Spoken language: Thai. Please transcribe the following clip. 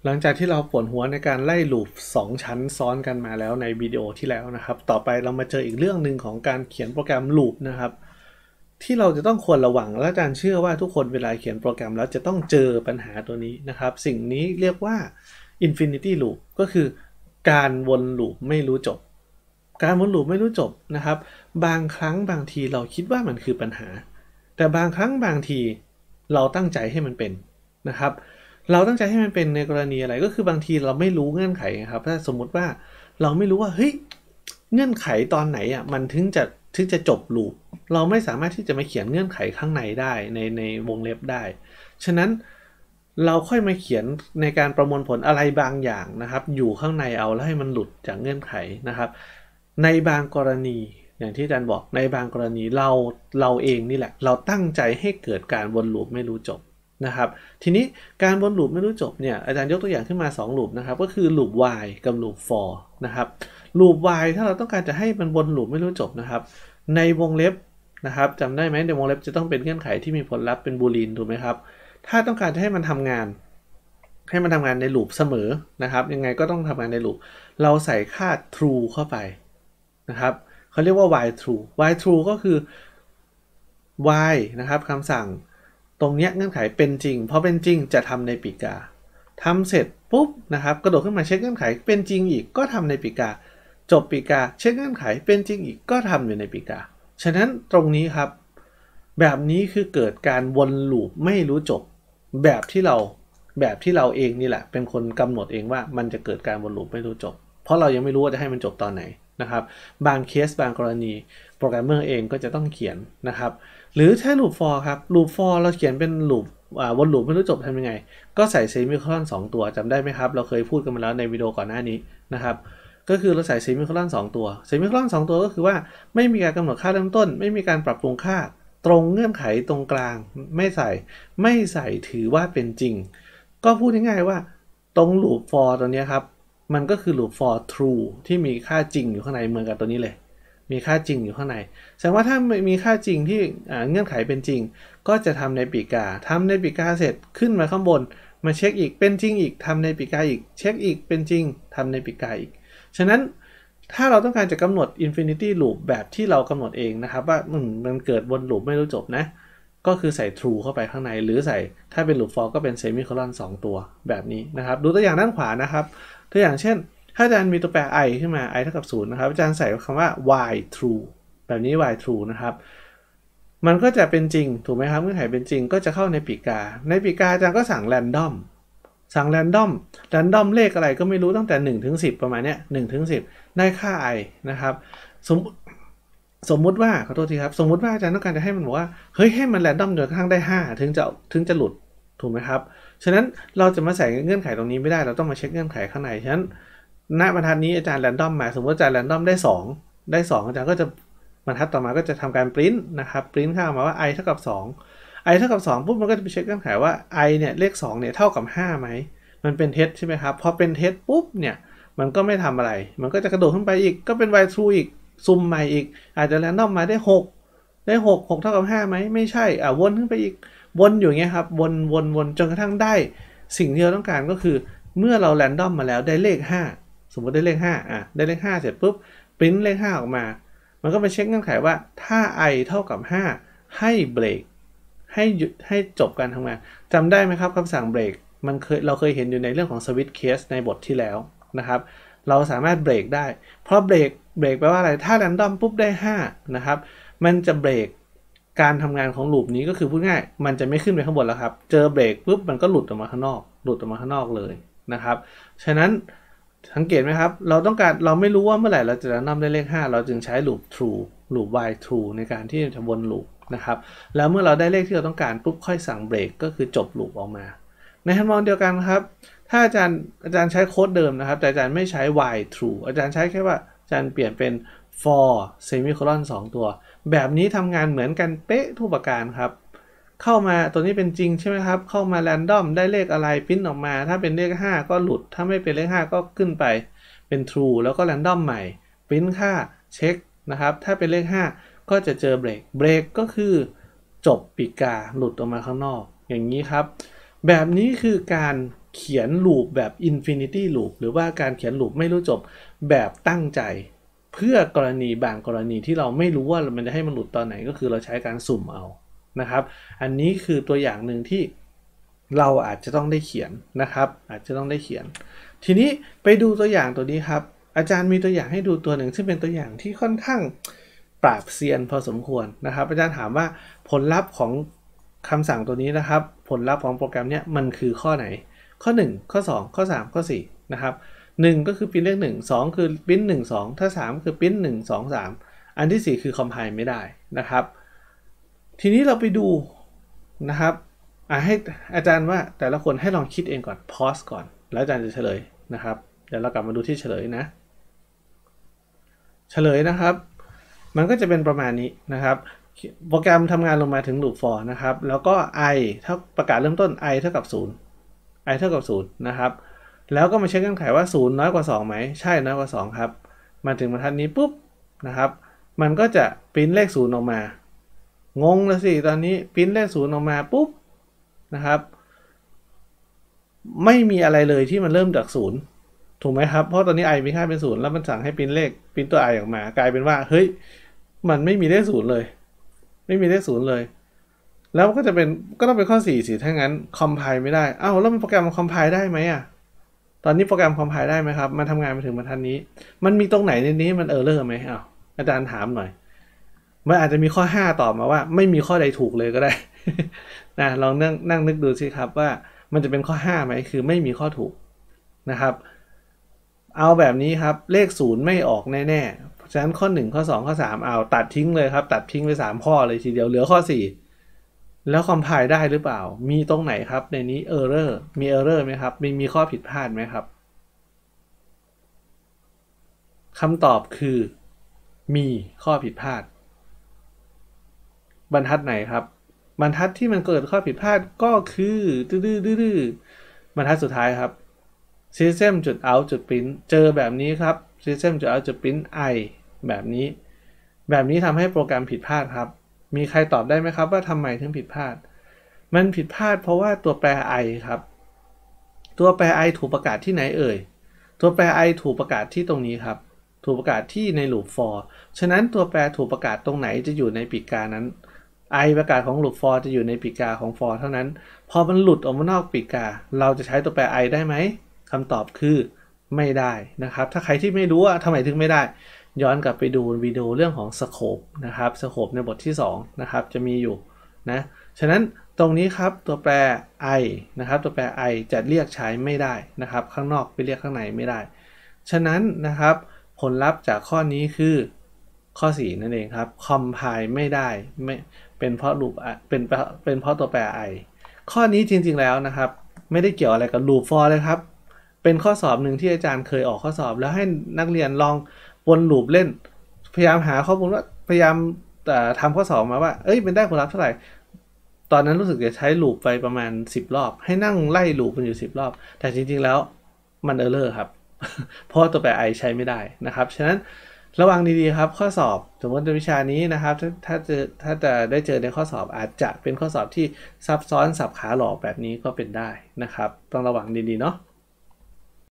หลังจากที่เราปวดหัวในการไล่ลูป2ชั้นซ้อนกันมาแล้วในวิดีโอที่แล้วนะครับต่อไปเรามาเจออีกเรื่องหนึ่งของการเขียนโปรแกรมลูปนะครับที่เราจะต้องควรระวังและอาจารย์เชื่อว่าทุกคนเวลาเขียนโปรแกรมแล้วจะต้องเจอปัญหาตัวนี้นะครับสิ่งนี้เรียกว่า Infinity Loop ก็คือการวนลูปไม่รู้จบการวนลูปไม่รู้จบนะครับบางครั้งบางทีเราคิดว่ามันคือปัญหาแต่บางครั้งบางทีเราตั้งใจให้มันเป็นนะครับเราตั้งใจให้มันเป็นในกรณีอะไรก็คือบางทีเราไม่รู้เงื่อนไขครับถ้าสมมุติว่าเราไม่รู้ว่าเฮ้ยเงื่อนไขตอนไหนอ่ะมันถึงจะจบลูปเราไม่สามารถที่จะมาเขียนเงื่อนไขข้างในได้ในวงเล็บได้ฉะนั้นเราค่อยมาเขียนในการประมวลผลอะไรบางอย่างนะครับอยู่ข้างในเอาแล้วให้มันหลุดจากเงื่อนไขนะครับในบางกรณีอย่างที่อาจารย์บอกในบางกรณีเราเองนี่แหละเราตั้งใจให้เกิดการวนลูปไม่รู้จบนะครับทีนี้การวนลูปไม่รู้จบเนี่ยอาจารย์ยกตัวอย่างขึ้นมา2ลูปนะครับก็คือลูป while กับลูป for นะครับลูป while ถ้าเราต้องการจะให้มันวนลูปไม่รู้จบนะครับในวงเล็บนะครับจำได้ไหมในวงเล็บจะต้องเป็นเงื่อนไขที่มีผลลัพธ์เป็นบูลีนถูกไหมครับถ้าต้องการจะให้มันทำงานในลูปเสมอนะครับยังไงก็ต้องทำงานในลูปเราใส่ค่า true เข้าไปนะครับเขาเรียกว่า while true ก็คือ while นะครับคำสั่งตรงนี้เงื่อนไขเป็นจริงเพราะเป็นจริงจะทำในปีกาทำเสร็จปุ๊บนะครับกระโดดขึ้นมาเช็คเงื่อนไขเป็นจริงอีกก็ทำในปีกาจบปีกาเช็คเงื่อนไขเป็นจริงอีกก็ทำอยู่ในปีกาฉะนั้นตรงนี้ครับแบบนี้คือเกิดการวนลูปไม่รู้จบแบบที่เราเองนี่แหละเป็นคนกำหนดเองว่ามันจะเกิดการวนลูปไม่รู้จบเพราะเรายังไม่รู้ว่าจะให้มันจบตอนไหนนะครับบางเคสบางกรณีโปรแกรมเมอร์เองก็จะต้องเขียนนะครับหรือถ้า loop for ครับ loop for เราเขียนเป็น loop วนลูปไม่รู้จบทำยังไงก็ใส่เซมิโคลอน2ตัวจำได้ไหมครับเราเคยพูดกันมาแล้วในวิดีโอก่อนหน้านี้นะครับก็คือเราใส่เซมิโคลอน2ตัวเซมิโคลอน2ตัวก็คือว่าไม่มีการกำหนดค่าเริ่มต้นไม่มีการปรับปรุงค่าตรงเงื่อนไขตรงกลางไม่ใส่ถือว่าเป็นจริงก็พูดง่ายๆว่าตรง loop for ตัวนี้ครับมันก็คือ loop for true ที่มีค่าจริงอยู่ข้างในเหมือนกับตัวนี้เลยมีค่าจริงอยู่ข้างในแสดงว่าถ้ามีค่าจริงที่เงื่อนไขเป็นจริงก็จะทำในปีกาเสร็จขึ้นมาข้างบนมาเช็คอีกเป็นจริงอีกทำในปีกาอีกเช็คอีกเป็นจริงทำในปีกาอีกฉะนั้นถ้าเราต้องการจะกำหนด Infinity Loop แบบที่เรากำหนดเองนะครับว่ามันเกิดวนลูปไม่รู้จบนะก็คือใส่ true เข้าไปข้างในหรือใส่ถ้าเป็น loop for ก็เป็น semicolon 2ตัวแบบนี้นะครับดูตัวอย่างด้านขวานะครับตัวอย่างเช่นถ้าอาจารย์มีตัวแปร i ขึ้นมา i เท่ากับ0นะครับอาจารย์ใส่คำว่า while true แบบนี้ while true นะครับมันก็จะเป็นจริงถูกไหมครับเงื่อนไขเป็นจริงก็จะเข้าในปีกาอาจารย์ก็สั่ง random เลขอะไรก็ไม่รู้ตั้งแต่1ถึง10ประมาณเนี้ย1ถึง10ได้ค่า i นะครับสมมุติว่าขอโทษทีครับสมมุติว่าอาจารย์ต้องการจะให้มันบอกว่าเฮ้ยให้มันแรนดอมจนกระทั่งได้5ถึงจะหลุดถูกไหมครับฉะนั้นเราจะมาใส่เงื่อนไขตรงนี้ไม่ได้เราต้องมาเช็คเงื่อนไขข้างในฉะนั้นณบรรทัดนี้อาจารย์แรนดอมมาสมมติอาจารย์แรนดอมได้2อาจารย์ก็จะบรรทัดต่อมาก็จะทำการปริ้นนะครับปริ้นค่ามาว่า i เท่ากับ2 i เท่ากับ2ปุ๊บมันก็จะไปเช็คเงื่อนไขว่า i เนี่ยเลข2เนี่ยเท่ากับ5ไหมมันเป็นเท็จใช่ไหมครับพอเป็นเท็จปุ๊บเนี่ยมันก็ไม่ทำอะไรมันก็จะกระโดดขึ้นไปอีกก็เป็น while true อีกซุ่มใหม่อีกอาจจะแรนดอมมาได้6เท่ากับ5ไหมไม่ใช่วนขึ้นไปอีกวนอยู่อย่างเงี้ยครับวนจนกระทั่งได้สิ่งที่เราต้องการก็คือเมื่อเราแรนดอมมาแล้วได้เลข5สมมติได้เลข5ได้เลข5เสร็จปุ๊บปริ้นเลข5ออกมามันก็ไปเช็คเงื่อนไขว่าถ้า i เท่ากับ5ให้เบรกให้จบการทำงานจำได้ไหมครับคำสั่งเบรกเราเคยเห็นอยู่ในเรื่องของ switch case ในบทที่แล้วนะครับเราสามารถเบรกได้เพราะเบรกแปลว่าอะไรถ้า random ปุ๊บได้5นะครับมันจะเบรกการทำงานของลูปนี้ก็คือพูดง่ายมันจะไม่ขึ้นไปข้างบนแล้วครับเจอเบรกปุ๊บมันก็หลุดออกมาข้างนอกเลยนะครับฉะนั้นสังเกตไหมครับเราไม่รู้ว่าเมื่อไหร่เราจะ random ได้เลข5เราจึงใช้ลูป true ลูป while true ในการที่จะวนลูปนะครับแล้วเมื่อเราได้เลขที่เราต้องการปุ๊บค่อยสั่งเบรกก็คือจบลูปออกมาในทำนองเดียวกันครับถ้าอาจารย์ใช้โค้ดเดิมนะครับแต่อาจารย์ไม่ใช้ while true อาจารย์ใช้แค่ว่าอาจารย์เปลี่ยนเป็น for semicolon 2ตัวแบบนี้ทำงานเหมือนกันเป๊ะทุกประการครับเข้ามาตัวนี้เป็นจริงใช่ไหมครับเข้ามา random ได้เลขอะไรพิมพ์ออกมาถ้าเป็นเลข5ก็หลุดถ้าไม่เป็นเลข5ก็ขึ้นไปเป็น true แล้วก็ random ใหม่พิมพ์ค่าเช็คนะครับถ้าเป็นเลข5ก็จะเจอเบรกก็คือจบปีกาหลุดออกมาข้างนอกอย่างนี้ครับแบบนี้คือการเขียนลูปแบบ infinity loop หรือว่าการเขียนลูปไม่รู้จบแบบตั้งใจเพื่อกรณีบางกรณีที่เราไม่รู้ว่ามันจะให้มันหลุดตอนไหนก็คือเราใช้การสุ่มเอานะครับอันนี้คือตัวอย่างหนึ่งที่เราอาจจะต้องได้เขียนนะครับอาจจะต้องได้เขียนทีนี้ไปดูตัวอย่างตัวนี้ครับอาจารย์มีตัวอย่างให้ดูตัวหนึ่งซึ่งเป็นตัวอย่างที่ค่อนข้างปราบเซียนพอสมควรนะครับอาจารย์ถามว่าผลลัพธ์ของคำสั่งตัวนี้นะครับผลลัพธ์ของโปรแกรมเนี้ยมันคือข้อไหนข้อ1ข้อ2ข้อ3ข้อ4นะครับ1ก็คือพิมพ์เลข1 2คือพิมพ์1 2ถ้า3คือพิมพ์1 2 3อันที่4คือคอมไพล์ไม่ได้นะครับทีนี้เราไปดูนะครับให้อาจารย์ว่าแต่ละคนให้ลองคิดเองก่อนพอสก่อนแล้วอาจารย์จะเฉลยนะครับเดี๋ยวเรากลับมาดูที่เฉลยนะเฉลยนะครับมันก็จะเป็นประมาณนี้นะครับโปรแกรมทำงานลงมาถึง loop for นะครับแล้วก็ i ถ้าประกาศเริ่มต้น i เท่ากับ0 i เท่ากับ0นะครับแล้วก็มาเช็คเงื่อนไขว่า0น้อยกว่า2ไหมใช่น้อยกว่า2ครับมาถึงบรรทัดนี้ปุ๊บนะครับมันก็จะปริ้นเลข0ออกมางงแล้วสิตอนนี้ปริ้นเลข0ออกมาปุ๊บนะครับไม่มีอะไรเลยที่มันเริ่มจาก0ถูกไหมครับเพราะตอนนี้ i มีค่าเป็น0แล้วมันสั่งให้ปริ้นเลขปริ้นตัว i ออกมากลายเป็นว่าเฮ้ยมันไม่มีเลข0เลยไม่มีเลข0เลยแล้วก็จะเป็นก็ต้องเป็นข้อ4สิถ้างั้นคอมไพล์ไม่ได้อ้าวแล้วมันโปรแกรมมันคอมไพล์ได้ไหมอ่ะตอนนี้โปรแกรมคอมไพล์ได้ไหมครับมันทำงานมาถึงบรรทัดนี้มันมีตรงไหนในนี้มันเออร์เลอร์ไหมอ้าวอาจารย์ถามหน่อยมันอาจจะมีข้อ5ตอบมาว่าไม่มีข้อใดถูกเลยก็ได้ นะลองนั่งนึกดูสิครับว่ามันจะเป็นข้อ5ไหมคือไม่มีข้อถูกนะครับเอาแบบนี้ครับเลข0ไม่ออกแน่ๆฉะนั้นข้อ1ข้อ2ข้อ3เอาตัดทิ้งเลยครับตัดทิ้งไป3ข้อเลยทีเดียวเหลือข้อ4แล้วคอมไพล์ได้หรือเปล่ามีตรงไหนครับในนี้เออร์เรอร์มีเออร์เรอร์ไหมครับมีข้อผิดพลาดไหมครับคำตอบคือมีข้อผิดพลาดบรรทัดไหนครับบรรทัดที่มันเกิดข้อผิดพลาดก็คือดื้อบรรทัดสุดท้ายครับ system.out.print เจอแบบนี้ครับ system.out.print i แบบนี้ทำให้โปรแกรมผิดพลาดครับมีใครตอบได้ไหมครับว่าทำไมถึงผิดพลาดมันผิดพลาดเพราะว่าตัวแปร i ครับตัวแปร i ถูกประกาศที่ไหนเอ่ยตัวแปร i ถูกประกาศที่ตรงนี้ครับถูกประกาศที่ใน loop for ฉะนั้นตัวแปรถูกประกาศตรงไหนจะอยู่ในปีกานั้น i ประกาศของ loop for จะอยู่ในปีกาของ for เท่านั้นพอมันหลุดออกมานอกปีกาเราจะใช้ตัวแปร i ได้ไหมคำตอบคือไม่ได้นะครับถ้าใครที่ไม่รู้ว่าทำไมถึงไม่ได้ย้อนกลับไปดูวิดีโอเรื่องของ scope นะครับ scope ในบทที่2นะครับจะมีอยู่นะฉะนั้นตรงนี้ครับตัวแปร i นะครับตัวแปร i จะเรียกใช้ไม่ได้นะครับข้างนอกไปเรียกข้างในไม่ได้ฉะนั้นนะครับผลลัพธ์จากข้อนี้คือข้อ4นั่นเองครับ compile ไม่ได้ไม่เป็นเพราะ loop เป็นเพราะตัวแปร i ข้อนี้จริงๆแล้วนะครับไม่ได้เกี่ยวอะไรกับ loop for เลยครับเป็นข้อสอบหนึ่งที่อาจารย์เคยออกข้อสอบแล้วให้นักเรียนลองวนลูปเล่นพยายามหาข้อมูลว่าพยายามทำข้อสอบมาว่าเป็นได้ผลลัพธ์เท่าไหร่ตอนนั้นรู้สึกจะใช้ลูปไปประมาณ10รอบให้นั่งไล่ลูปมันอยู่10รอบแต่จริงๆแล้วมันเออร์เลอร์ครับ เพราะตัวแปร i ใช้ไม่ได้นะครับฉะนั้นระวังดีๆครับข้อสอบสมมติในวิชานี้นะครับถ้าจะได้เจอในข้อสอบอาจจะเป็นข้อสอบที่ซับซ้อนสับขาหลอกแบบนี้ก็เป็นได้นะครับต้องระวังดีๆเนาะ